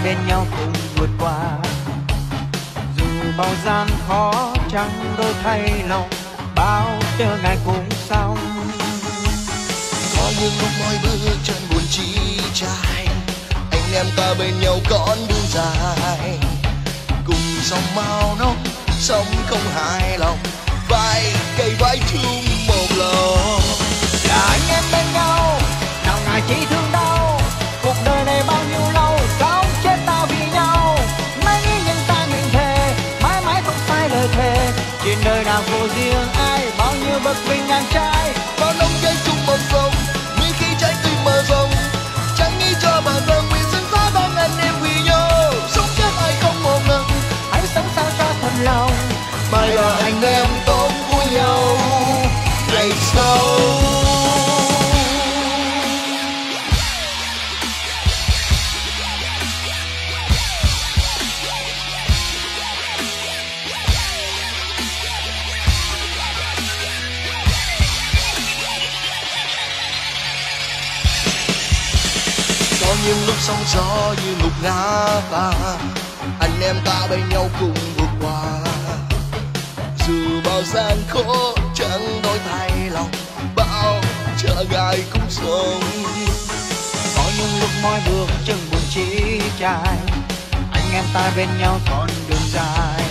bên nhau cùng vượt qua. Dù bao gian khó chẳng đôi thay lòng, bao trở ngại cũng xong. Có những lúc mỗi bước chân buồn chi trái, anh em ta bên nhau con đường dài, cùng dòng màu nông sống không hài lòng, vai cây vai chung một lòng. Là anh em bên nhau, nào ngại chỉ thương đau, cuộc đời này bao nhiêu lâu, sống chết ta vì nhau. Mấy nhưng ta nguyện thề, mãi mãi không sai lời thề. Trên đời nào vô riêng ai, bao nhiêu bậc bình ngang trái. Bao nông cháy chung một dòng, mi khi trái tim mở rộng, chẳng nghĩ cho bản thân vì dân giá bao anh em vì nhau. Sống chết ai không một lần, Hãy sống sao cho thật lòng, mai là anh em tốt vui nhau ngày sau. Có những lúc sóng gió như ngục ngã ta, anh em ta bên nhau cùng vượt qua. Dù bao gian khó chẳng đổi thay lòng, bao trở ngại cũng sống. có những lúc mỗi bước chân buồn chỉ trái. Anh em ta bên nhau con đường dài,